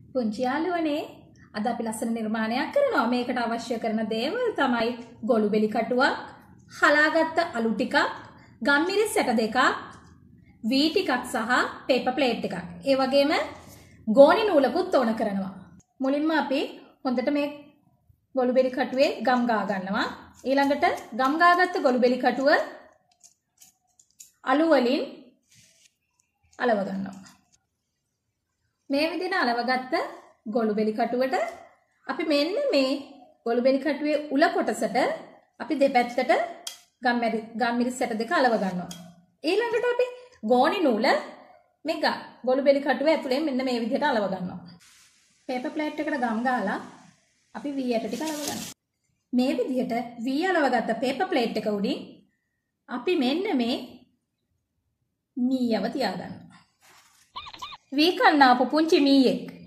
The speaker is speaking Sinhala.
පුංචි යාළුවනේ අද අපි ලස්සන නිර්මාණයක් කරනවා. මේකට අවශ්‍ය කරන දේවල් තමයි ගොළු බෙලි කටුවක්, හලාගත්ත අලු ටිකක්, ගම්මිරිස් සැට දෙකක්, වී ටිකක් සහ පේපර් ප්ලේට් එකක්. ඒ වගේම ගෝණි නූලකුත් ඕන කරනවා. මුලින්ම අපි හොඳට මේ ගොළු බෙලි කටුවේ ගම් ගා ගන්නවා. ඊළඟට ගම් ගාගත්ත ගොළු බෙලි කටුව අලු වලින් අලව ගන්නවා. මේ විදිහට අලවගත්ත ගොළු බෙලි කටුවට අපි මෙන්න මේ ගොළු බෙලි කටුවේ උල කොටසට අපි දෙපැත්තට ගම්මිරිස් සැට දෙක අලව ගන්නවා. ඊළඟට අපි ගෝණි නූල මේ ගොළු බෙලි කටුවේ ඇතුලෙන් මෙන්න මේ විදිහට අලව ගන්නවා. පේපර් ප්ලේට් එකට ගම් ගාලා අපි වී ඇට ටික අලව ගන්නවා. මේ විදිහට වී අලවගත්ත පේපර් ප්ලේට් එක උඩින් අපි මෙන්න මේ මීයව තියාගන්නවා. වී කන්න ආපු පුංචි මීයෙක්